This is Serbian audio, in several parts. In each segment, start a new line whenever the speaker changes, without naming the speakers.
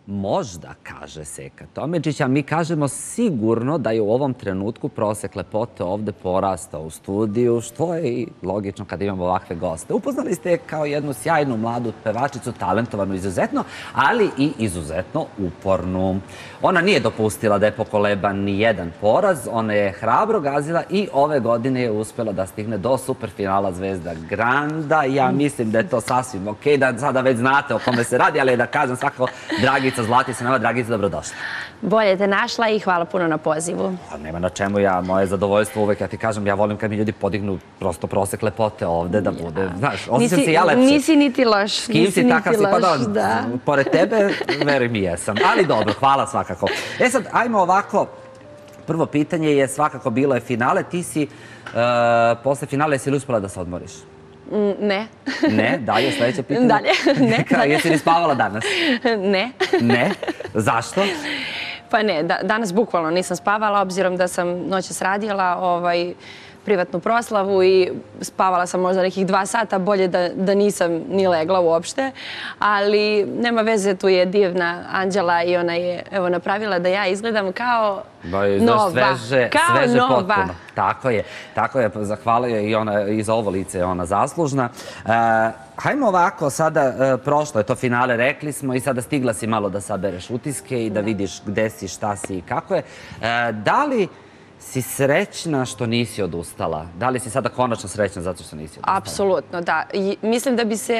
Možda, kaže Seka Tomičić, a mi kažemo sigurno da je u ovom trenutku prosek lepote ovde porastao u studiju, što je i logično kada imamo ovakve goste. Upoznali ste je kao jednu sjajnu mladu pevačicu, talentovanu izuzetno, ali i izuzetno upornu. Ona nije dopustila da je pokoleba ni jedan poraz, ona je hrabro gazila i ove godine je uspela da stigne do superfinala Zvezda Granda. Ja mislim da je to sasvim okej, da sada već znate o kome se radi, ali da kažem svako Dragica Zlatica, nama Dragica, dobrodošla.
Bolje te našla i hvala puno na pozivu.
Nema na čemu, moje zadovoljstvo uvek, ja ti kažem, ja volim kad mi ljudi podignu prosto prosek lepote ovde, da bude, znaš, osjećam se ja lepše.
Nisi niti loš.
S kim si, takav si, pa da, pored tebe, veruj mi jesam. Ali dobro, hvala svakako. E sad, ajmo ovako, prvo pitanje je svakako bilo je finale, ti si, posle finale, jesi li uspela da se odmoriš?
Ne.
Ne? Dalje, sledeće pitanje?
Dalje, ne.
Jesi li spavala danas?
Ne.
Ne? Zašto?
Pa ne, danas bukvalno nisam spavala, obzirom da sam noćas radila privatnu proslavu i spavala sam možda nekih 2 sata, bolje da nisam ni legla uopšte, ali nema veze, tu je divna Anđela i ona je napravila da ja izgledam kao nova.
Sveže potpuno. Tako je, zahvala je i ona, i za ovo lice je ona zaslužna. Hajmo ovako, sada prošlo je to finale, rekli smo, i sada stigla si malo da sabereš utiske i da vidiš gde si, šta si i kako je. Da li si srećna što nisi odustala? Da li si sada konačno srećna zato što nisi odustala?
Apsolutno, da. Mislim da bi se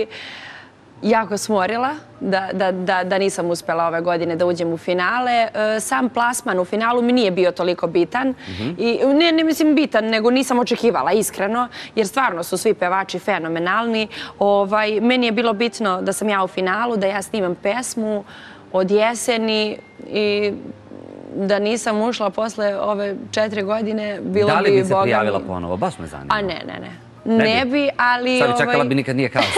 jako smorila da nisam uspela ove godine da uđem u finale. Sam plasman u finalu mi nije bio toliko bitan. Ne mislim bitan, nego nisam očekivala, iskreno, jer stvarno su svi pevači fenomenalni. Meni je bilo bitno da sam ja u finalu, da ja snimam pesmu od jeseni i da nisam ušla posle ove 4 godine, bilo bi...
Da li bi se prijavila ponovo? Baš me zanima.
A ne. Ne bi, ali...
Sad bi čekala bi nikad nije kasno.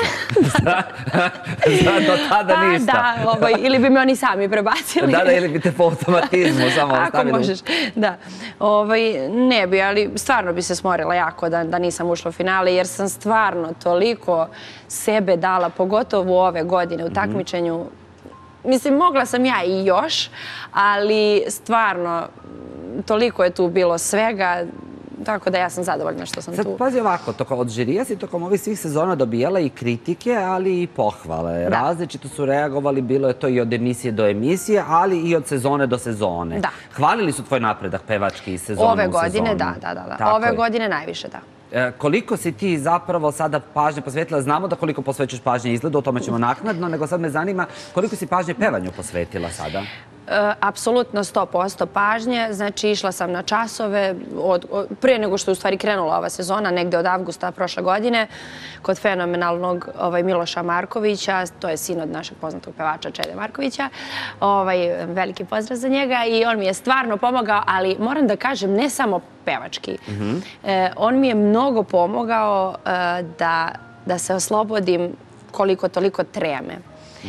Do tada ništa.
Da, ili bi me oni sami prebacili.
Da, ili bi te po automatizmu samo ostavili.
Ako možeš, da. Ne bi, ali stvarno bi se smorila jako da nisam ušla u finale, jer sam stvarno toliko sebe dala, pogotovo ove godine u takmičenju. Mislim, mogla sam ja i još, ali stvarno toliko je tu bilo svega, tako da ja sam zadovoljna što sam tu.
Sad, pazi ovako, od žirija si tokom ovih svih sezona dobijala i kritike, ali i pohvale. Različito su reagovali, bilo je to i od emisije do emisije, ali i od sezone do sezone.
Da.
Hvalili su tvoj napredak pevački iz sezona u sezonu.
Ove godine, da. Ove godine najviše, da.
Koliko si ti zapravo sada pažnje posvetila? Znamo da koliko posvećuješ pažnje izgledu, o tome ćemo naknadno, nego sad me zanima koliko si pažnje pevanju posvetila sada?
Apsolutno 100% pažnje. Znači, išla sam na časove prije nego što je u stvari krenula ova sezona, negde od avgusta prošle godine, kod fenomenalnog Miloša Markovića, to je sin od našeg poznatog pevača Čede Markovića. Veliki pozdrav za njega i on mi je stvarno pomogao, ali moram da kažem, ne samo pevački. On mi je mnogo pomogao da se oslobodim koliko toliko treme.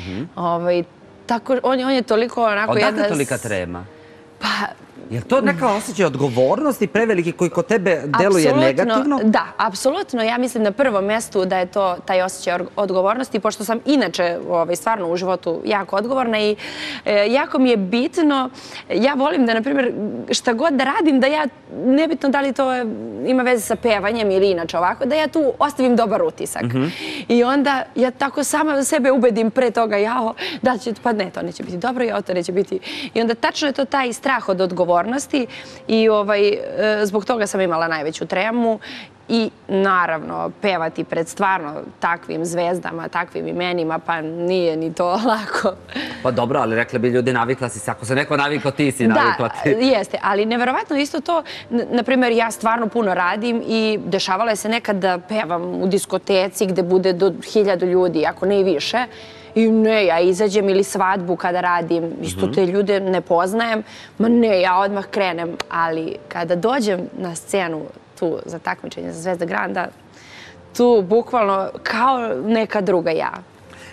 On je toliko onako jedna...
Odakle tolika trema? Pa... Je li to neka osjećaj odgovornosti preveliki koji kod tebe deluje negativno?
Da, apsolutno. Ja mislim na prvom mjestu da je to taj osjećaj odgovornosti, pošto sam inače stvarno u životu jako odgovorna i jako mi je bitno, ja volim da, na primjer, šta god da radim, da ja, nebitno da li to ima veze sa pevanjem ili inače ovako, da ja tu ostavim dobar utisak. I onda ja tako sama sebe ubedim pre toga, da će, pa ne, to neće biti dobro, to neće biti. I onda tačno je to taj strah od odgovornosti i zbog toga sam imala najveću tremu i naravno pevati pred stvarno takvim zvezdama, takvim imenima, pa nije ni to lako.
Pa dobro, ali rekla bi ljudi, navikla si se, ako se neko navikao, ti si navikla ti.
Da, jeste, ali neverovatno isto to, na primjer, ja stvarno puno radim i dešavalo je se nekad da pevam u diskoteci gde bude do 1000 ljudi, ako ne i više. I ne, ja izađem ili svadbu kada radim, isto te ljude ne poznajem, ma ne, ja odmah krenem, ali kada dođem na scenu tu za takmičenje za Zvezda Granda, tu bukvalno kao neka druga ja.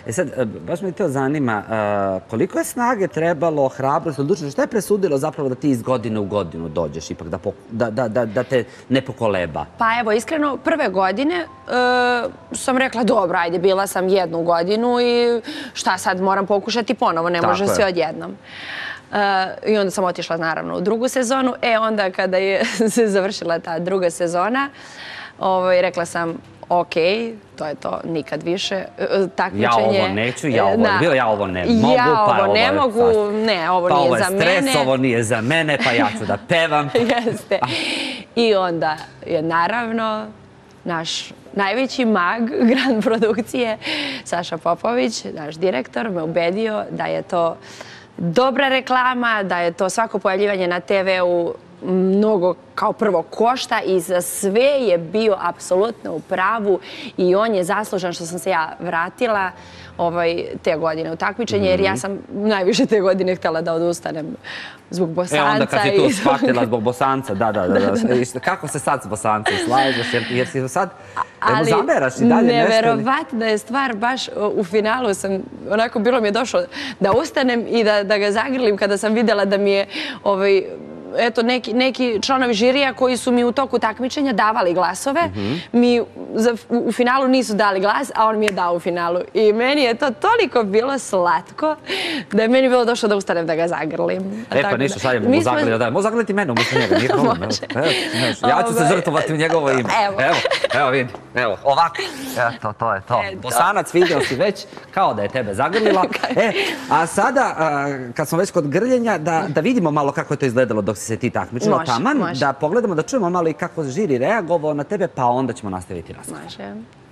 Sad, baš me to zanima, koliko je snage trebalo, hrabrosti, odlučiti, šta je presudilo zapravo da ti iz godine u godinu dođeš ipak, da te ne pokoleba?
Pa evo, iskreno, prve godine sam rekla, dobro, ajde, bila sam 1 godinu i šta sad, moram pokušati ponovo, ne može sve odjednom. I onda sam otišla, naravno, u 2. sezonu. Onda kada je se završila ta 2. sezona, rekla sam, ok, to je to, nikad više takmičenje.
Ja ovo neću, ja ovo ne mogu,
ja ovo ne mogu, ne, ovo nije za mene.
Pa ovo je stres, ovo nije za mene, pa ja ću da pevam.
Jeste. I onda je naravno naš najveći mag Grand produkcije, Saša Popović, naš direktor, me ubedio da je to dobra reklama, da je to svako pojavljivanje na TV-u mnogo kao prvo košta i za sve je bio apsolutno u pravu i on je zaslužan što sam se ja vratila te godine u takmičenje, jer ja sam najviše te godine htjela da odustanem zbog Bosanca.
Onda kad si tu shvatila zbog Bosanca, da. Kako se sad s Bosancem slažeš, jer si sad, evo zameraš i dalje nešto?
Neverovatna je stvar, baš u finalu sam, onako bilo mi je došlo da ustanem i da ga zagrlim kada sam vidjela da mi je eto, neki članovi žirija koji su mi u toku takmičenja davali glasove, mi u finalu nisu dali glas, a on mi je dao u finalu. I meni je to toliko bilo slatko da je meni bilo došlo da ustanem da ga zagrlim.
Pa ništa, šaljemo mu zagrliti, da. Mogu zagrliti mene umjesto njega, nije problem. Ja ću se žrtvovati u njegovo ime. Evo vidi, evo, ovako. Eto, to je to. Bosanac, vidio si već kao da je tebe zagrlila. A sada, kad smo već kod grljenja, da vidimo malo kako je to izgledalo dok si se ti takmičila taman, da pogledamo, da čujemo malo i kako žiri reagovao na tebe, pa onda ćemo nastaviti razgovor.
Može.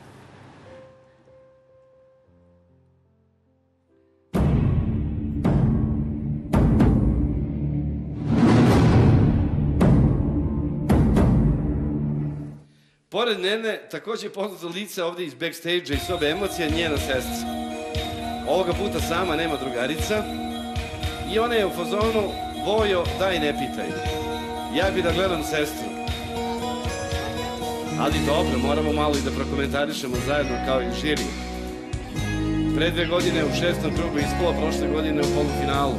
Pored Nene, također je poznato lice ovdje iz backstage-a i sobe emocija, njena sestra. Ovoga puta sama, nema drugarica. I ona je u fazonu, Vojo, daj ne pitaj. Ja bi da gledam sestru. Ali dobro, moramo malo i da prokomentarišemo zajedno kao i žiri. Pre 2 godine u 6. krugu ispala, prošle godine u polufinalu.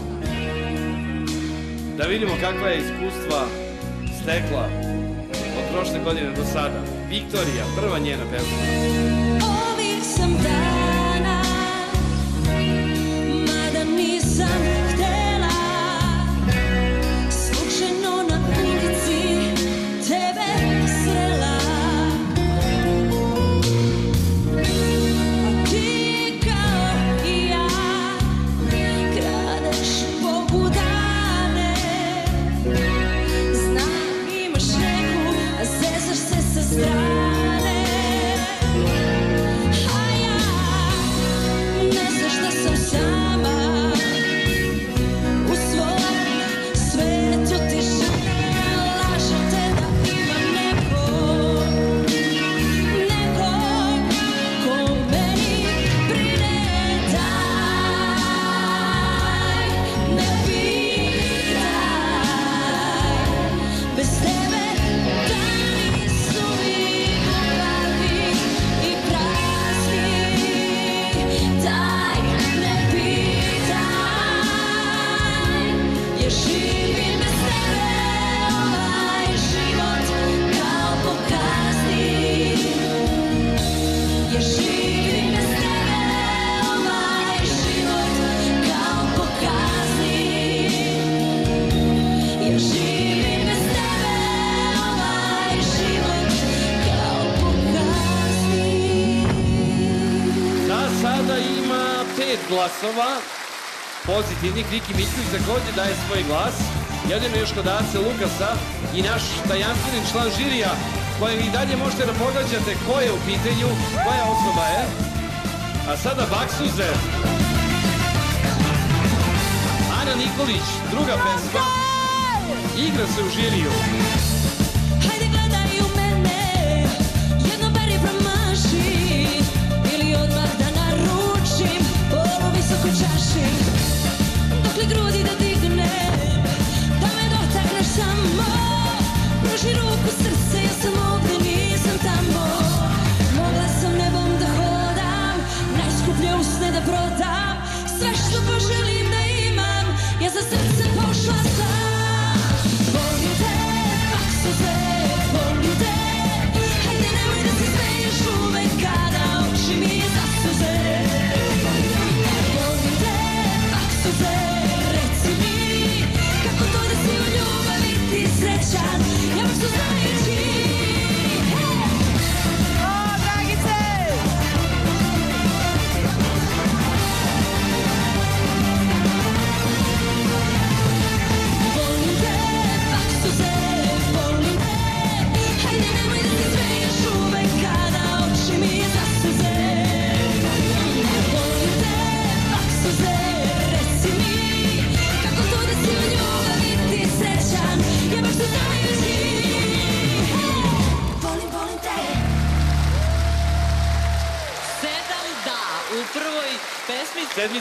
Da vidimo kakva je iskustva stekla od prošle godine do sada. Viktorija, prva njena pesma.
Ovih sam dana, mada nisam htela, slučajno na ulici tebe srela. A ti kao i ja kradeš Bogu dane. Znam imaš neku, a zezaš se sa strane.
Glasova pozitivnih. Viki Mićković također daje svoj glas. Jedino još kod Ace Lukasa i naš tajanstveni član žirija kojem i dalje možete da pogađate ko je u pitanju, koja osoba je. A sada Baksuze. Ana Nikolić, druga pesma. Igra se u žiriju.
Hajde gledaj u mene, jedno beri promaši, ili odmah da naručim polu visoku čaši. Dokle grudi da dignem, da me dotakneš samo, pruži ruku srce, ja sam ovdje, nisam tamo. Mogla sam nebom da hodam, najskuplje usne da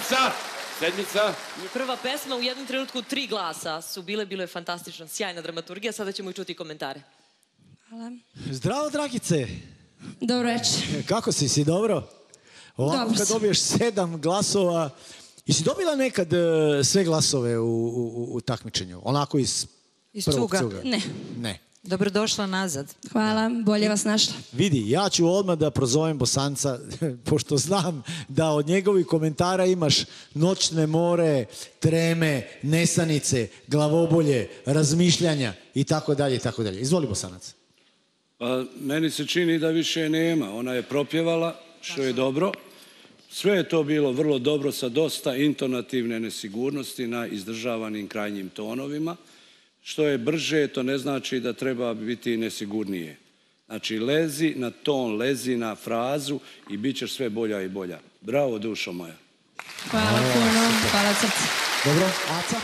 Sedmica.
Prva pesma, u jednom trenutku 3 glasa su bilo je fantastično, sjajna dramaturgija, sada ćemo i čuti komentare.
Hvala.
Zdravo, Dragice.
Dobro večer.
Kako si dobro? Ovako
Dobro
kad
sam.
dobiješ 7 glasova, jesi dobila nekad sve glasove u takmičenju? Onako iz prvog
cuga?
cuga?
Ne.
Ne.
Dobrodošla nazad.
Hvala, bolje vas našla.
Vidi, ja ću odmah da prozovem Bosanca, pošto znam da od njegovih komentara imaš noćne more, treme, nesanice, glavobolje, razmišljanja i tako dalje, i tako dalje. Izvoli, Bosanac.
Pa, meni se čini da više nema. Ona je propjevala, što je dobro. Sve je to bilo vrlo dobro sa dosta intonativne nesigurnosti na izdržavanim krajnjim tonovima. Što je brže, to ne znači da treba biti nesigurnije. Znači, lezi na ton, lezi na frazu i bit ćeš sve bolja i bolja. Bravo, dušo moja.
Hvala puno, hvala srce.
Dobro, Aca?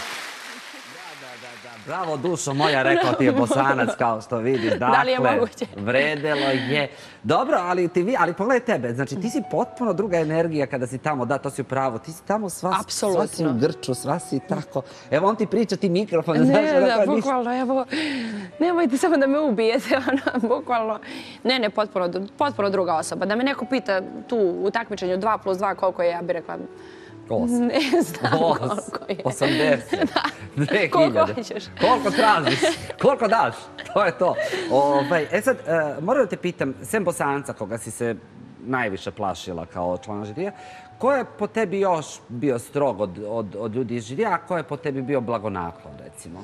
Bravo, dušo moja, rekao ti je Bosanac, kao što vidiš.
Da li je moguće?
Vredelo je. Dobro, ali pogledaj tebe, znači ti si potpuno druga energija kada si tamo, da, to si u pravu. Ti si tamo sva si u grču, sva si tako. Evo, on ti priča, ti mikrofon, ne znaš
Ne, da,
ništa.
bukvalno, evo, nemojte samo da me ubijete, bukvalno. Ne, potpuno druga osoba. Da me neko pita tu u takmičenju 2+2 koliko je, ja bih rekla,
8.
ne znam koliko je.
80. 2000.
Koliko hoćeš.
Koliko tražiš? Koliko daš? To je to. Sad, moram da te pitam, sem Bosanca, koga si se najviše plašila kao člana žirija, ko je po tebi još bio strog od ljudi iz žirija, a ko je po tebi bio blagonaklon, recimo?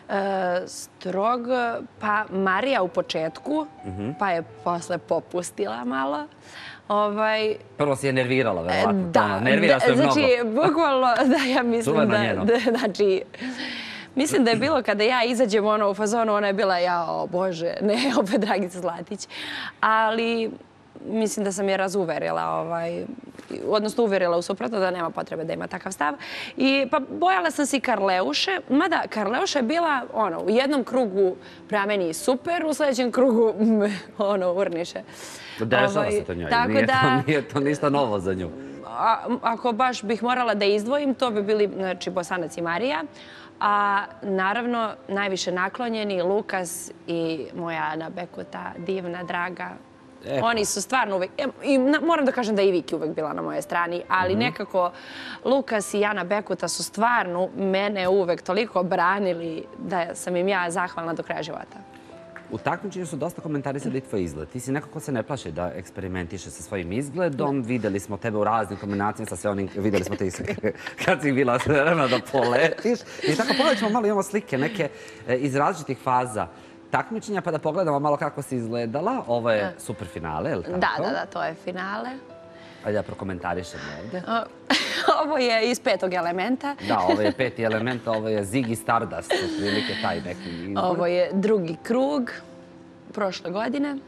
Strog, pa Marija u početku, pa je posle popustila malo.
Prvo si je nervirala, verovatno.
Da,
nervira se mnogo.
znači, bukvalno, da, ja mislim
Čuveno njeno.
znači, mislim da je bilo kada ja izađem u fazonu, ona je bila, o Bože, ne, opet Dragica Zlatić, ali mislim da sam je razuverila, odnosno uverila u suprotno da nema potrebe da ima takav stav. I pa bojala sam se i Karleuše, mada Karleuša je bila, u jednom krugu prema meni super, u sljedećem krugu, urniše.
Dešava se to njoj, nije to ništa novo za nju.
Ako baš bih morala da izdvojim, to bi bili Bosanac i Marija. A naravno, najviše naklonjeni Lukas i moja Ana Bekuta, divna, draga. Oni su stvarno uvek, i moram da kažem da je i Viki uvek bila na moje strani, ali nekako Lukas i Ana Bekuta su stvarno mene uvek toliko branili da sam im ja zahvalna do kraja života.
U takmičenju su dosta komentarisali tvoj izgled. Ti si nekako ko se ne plaši da eksperimentiše sa svojim izgledom. Videli smo tebe u raznim kombinacijama sa sve onim, videli smo te kad si bila spremna da poletiš. I tako pogledat ćemo malo, imamo slike neke iz različitih faza takmičenja, pa da pogledamo malo kako si izgledala. Ovo je super finale, je li tako?
Da, to je finale.
Ajde da prokomentarišem ovde.
Ovo je iz 5. elementa.
Da, ovo je 5. element, ovo je Ziggy Stardust, otprilike taj neki izbor.
Ovo je 2. krug prošle godine.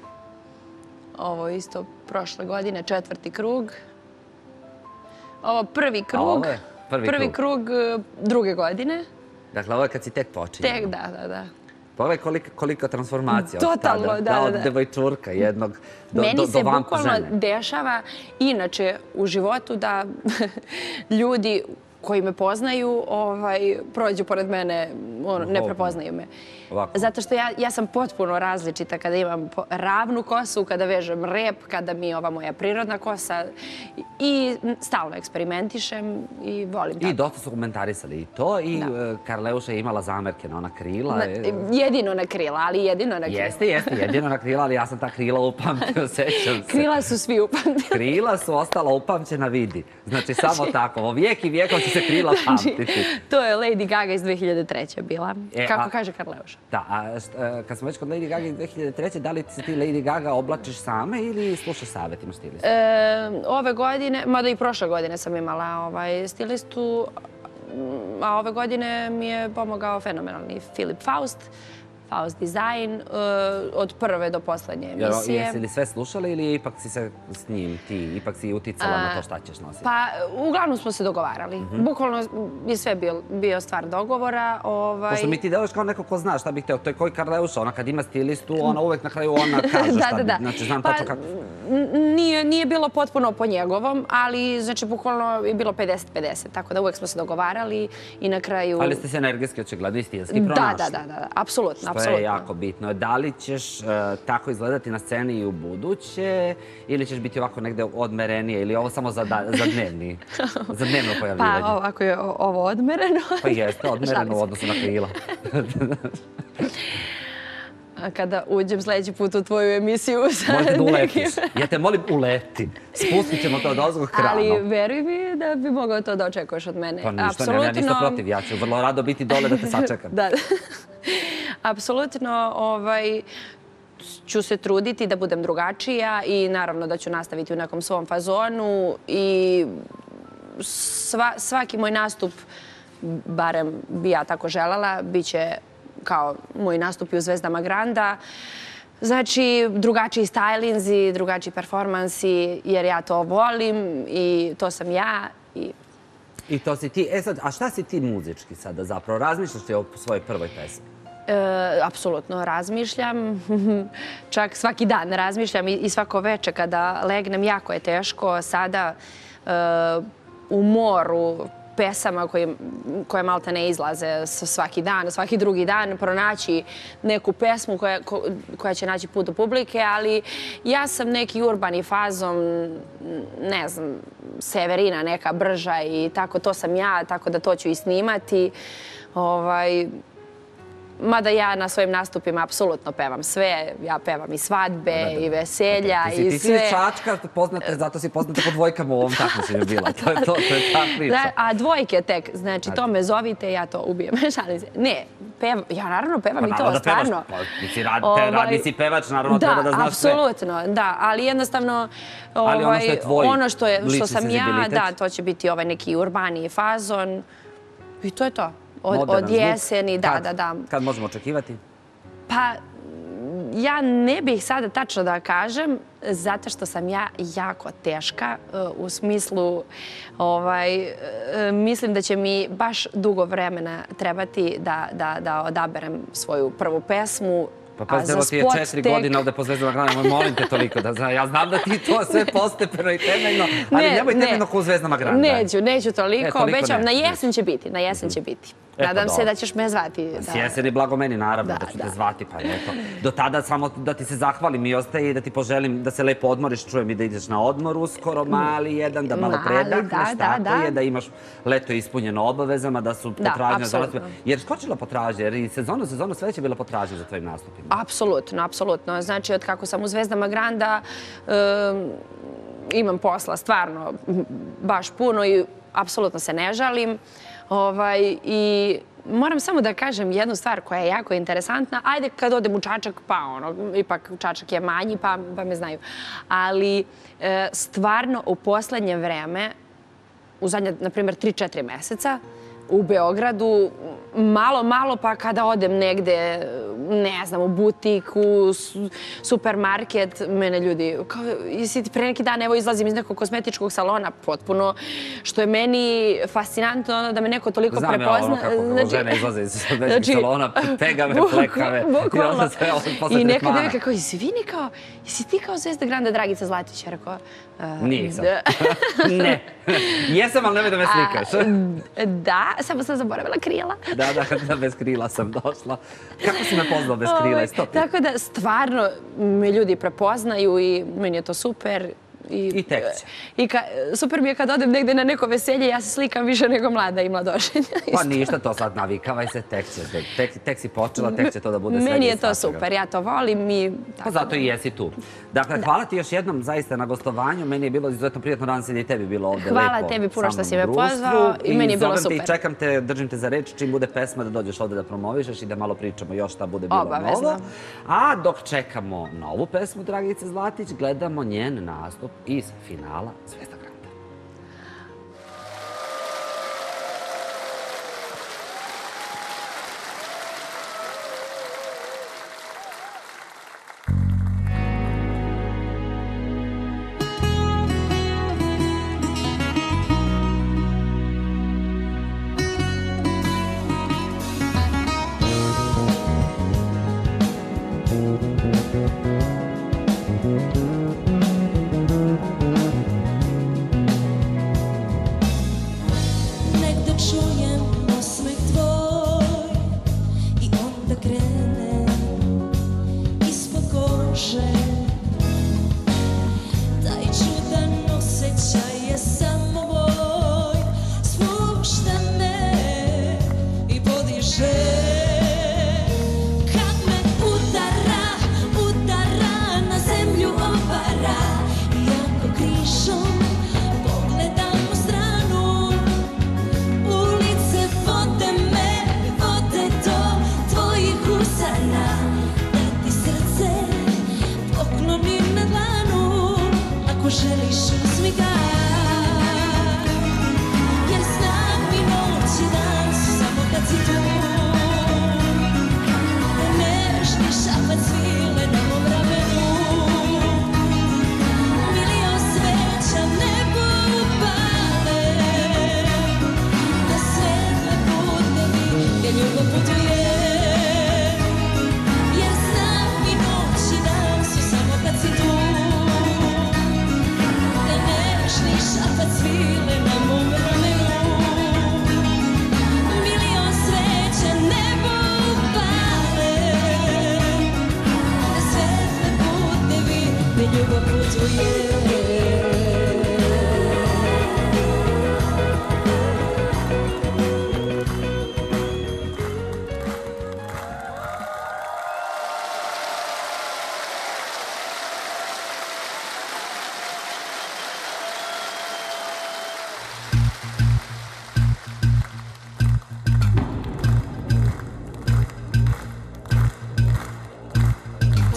Ovo je isto prošle godine, 4. krug. Ovo 1. krug. Prvi krug 2. godine.
Dakle, ovo je kad si tek počinjala.
Tek, da.
Pogledaj kolika transformacija od
Totalno,
tada.
da.
Od devojčurka jednog do vampa žene.
Meni se bukvalno dešava inače u životu da ljudi koji me poznaju prođu pored mene, ne prepoznaju me. Zato što ja sam potpuno različita kada imam ravnu kosu, kada vežem rep, kada mi je ova moja prirodna kosa i stalno eksperimentišem i volim tako.
I dosta su komentarisali i to i Karleuša je imala zamerke na ona krila.
Jedino na krila, ali jedino na krila.
Jeste, jedino na krila, ali ja sam ta krila upamtio, sećam se.
Krila su svi upamtili.
Krila su ostala upamćena, vidi. Znači, samo tako, o vijek i vijekov će se krila pamtiti.
To je Lady Gaga iz 2003. bila, kako kaže Karleuša.
Da, a kad smo već kod Lady Gaga iz 2003. da li se ti Lady Gaga oblačiš same ili slušaš savjet, imaš stilistu?
Ove godine, mada i prošle godine sam imala stilistu, a ove godine mi je pomogao fenomenalni Filip Faust. Faust Design, od prve do poslednje emisije.
Jesi li sve slušala ili ipak si se s njim, ti ipak si uticala na to šta ćeš nositi?
Pa, uglavnom smo se dogovarali. Bukvalno je sve bio stvar dogovora.
Pošto mi ti deluješ kao neko ko zna šta bih hteo. To je koji Karleuša, ona kad ima stilistu, ona uvek na kraju ona kaže šta bi. Znači, znam tačno kako.
Nije bilo potpuno po njegovom, ali znači bukvalno je bilo 50-50, tako da uvek smo se dogovarali i na kraju...
Ali ste se energetski očigledno i stilski pronašli.
Da, apsolutno.
Što je jako bitno. Da li ćeš tako izgledati na sceni i u buduće ili ćeš biti ovako negde odmerenije ili ovo samo za dnevno pojavljivanje?
Pa ako je ovo odmereno...
Pa jeste, odmereno u odnosu na krila.
Kada uđem sledeći put u tvoju emisiju...
Možete da uletiš. Ja te molim, uleti. Spustit ćemo to od ozgog krana.
Ali veruj mi da bi mogao to da očekuješ od mene.
Pa ništa, ja ništa protiv. Ja ću vrlo rado biti dole da te sačekam.
Da. Apsolutno ću se truditi da budem drugačija i naravno da ću nastaviti u nekom svom fazonu i svaki moj nastup, barem bi ja tako želela, bit će kao moji nastupi u Zvezdama Granda. Znači, drugačiji stylinzi, drugačiji performansi, jer ja to volim i to sam ja.
I to si ti. E sad, a šta si ti muzički sada zapravo? Razmišljaš ti o svojoj prvoj pesmi?
Apsolutno razmišljam. Čak svaki dan razmišljam i svako veče kada legnem. Jako je teško sada u moru pesama koje malte ne izlaze svaki dan, svaki drugi dan, pronaći neku pesmu koja će naći put do publike, ali ja sam neki urbani fazom, ne znam, Severina neka brža i tako, to sam ja, tako da to ću i snimati. Mada ja na svojim nastupima apsolutno pevam sve. Ja pevam i svadbe, i veselja, i sve.
Ti si Čačka, zato si poznata po dvojkama u ovom takmičenju bila. To je ta priča.
A dvojke tek, znači to me zovite, ja to ubijem. Ne, ja naravno pevam i to, stvarno.
Radnici pevač, naravno treba da znaš sve.
Da, apsolutno, da, ali jednostavno ono što sam ja, da, to će biti ovaj neki urbaniji fazon i to je to. Od jeseni, da.
Kad možemo očekivati?
Pa, ja ne bih sada tačno da kažem, zato što sam ja jako teška, u smislu, mislim da će mi baš dugo vremena trebati da odaberem svoju prvu pesmu.
Pa pazite, ti je 4 godine ovde po Zvezdama Granda, molim te toliko da znaš. Ja znam da ti to sve postepeno i temeljno, ali nemoj temeljno ko u Zvezdama Granda.
Neću toliko, obećam, na jesen će biti. Nadam se da ćeš me zvati.
S jeseni blago meni, naravno, da ću te zvati, pa eto. Do tada samo da ti se zahvalim i ostaje i da ti poželim da se lepo odmoriš, čujem i da ideš na odmor uskoro, mali jedan, da malo predahneš, tako je, da imaš leto ispunjeno obavezama, da su potražnje za nastupe. Jer skočila potražnja, jer i sezonu sve će bila potražnja za tvojim nastupima.
Apsolutno. Znači, od kako sam u Zvezdama Granda, imam posla stvarno baš puno i apsolutno se ne žalim. I moram samo da kažem jednu stvar koja je jako interesantna. Ajde, kad odem u Čačak, pa ipak Čačak je manji, pa me znaju. Ali stvarno u poslednje vreme, u zadnje, na primjer, 3-4 meseca, u Beogradu, malo, pa kada odem negde, ne znam, u butik, u supermarket, mene ljudi, kao, jesi ti pre neki dan, evo izlazim iz nekog kozmetičkog salona, potpuno, što je meni fascinantno da me neko toliko prepozna.
Znam ja ono kako žene izlaze iz kozmetičkog salona, pegave, plekave.
Bukvalno. I neka devika kao, izvini kao, jesi ti kao Zvezda Granda Dragica Zlatić? Ja rekao,
nisam. Ne. Jesam, ali nemoj da me slikaš.
Da, samo sam zaboravila krila.
Da, bez krila sam došla. Kako si me poznala bez krila?
Tako da, stvarno, me ljudi prepoznaju i meni je to super.
I tek će.
Super mi je kad odem negde na neko veselje, ja se slikam više nego mlada i mladoženja.
Pa ništa, to sad navikavaj se, tek si počela, tek će to da bude sve.
Meni je to super, ja to volim i...
Pa zato i jesi tu. Dakle, hvala ti još jednom zaista na gostovanju. Meni je bilo izuzetno prijatno, nadam se da i tebi bilo ovde lepo.
Hvala tebi puno što si me pozvao i meni je bilo super.
I čekam te, držim te za reč, čim bude pesma da dođeš ovde da promovišeš i da malo pričamo još šta bude bilo novo. A dok čekamo novu pesmu Dragice Zlatić, gledamo njen nastup iz finala Zvezda Granda.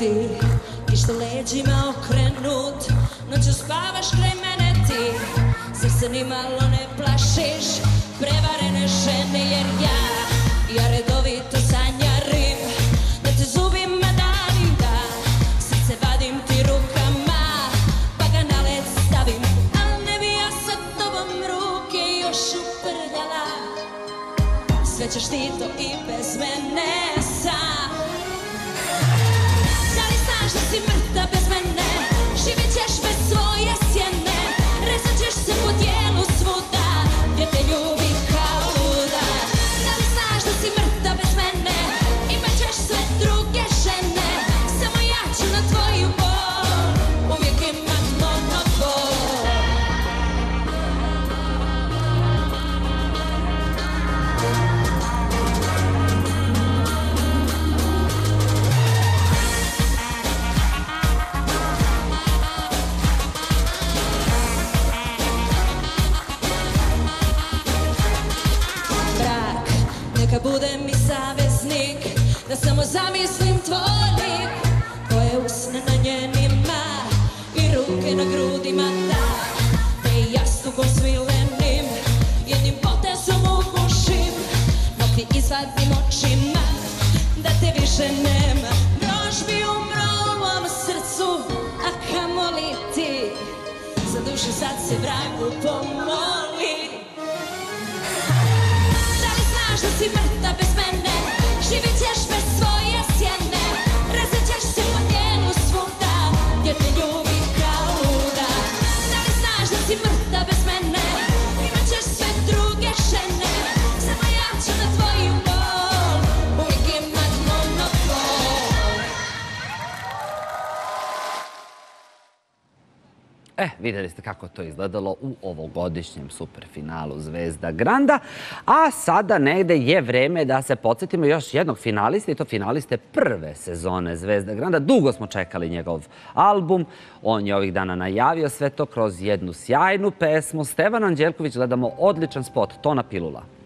ti, ništa leđima okrenut, noću spavaš kraj mene ti, srce ni malo ne plašiš, prevarene žene jer ja redovito sanjarim, da te zubima danim da, srce vadim ti rukama, pa ga na led stavim, al ne bi ja sa tobom ruke još uprljala, sve ćeš ti to i bez mene sam. Da li znaš da si mrtav bez mene, živjet ćeš bez svoje sjene, rezat ćeš se po tijelu svuda, gdje te ljubi kao luda. Da li znaš da si mrtav bez mene, imat ćeš sve druge žene, samo ja ću na tvoju bol uvijek imat monopol. Brak, neka bude mi saveznik, da samo zamislim tvoj lik, tvoje usne na njenima i ruke na grudima, da te jastukom svilenim jednim potezom ugušim, dok ti izvadim očima da te više nema. Još bi umro u mom srcu, a kamoli ti, za dušu sad se vragu pomoli. Da li znaš da si mrtav bez mene, živjet ćeš bez svoje sjene, rezat ćeš se po tijelu svuda, gdje te ljubi kao luda. Da li znaš da si mrtav bez mene, imat ćeš sve druge žene, samo ja ću na tvoju bol uvijek imat monopol.
Vidjeli ste kako to izgledalo u ovogodišnjem superfinalu Zvezda Granda. A sada negde je vreme da se podsjetimo još jednog finalista, i to finaliste prve sezone Zvezda Granda. Dugo smo čekali njegov album. On je ovih dana najavio sve to kroz jednu sjajnu pesmu. Stevan Anđelković, gledamo odličan spot, Tona Pilula.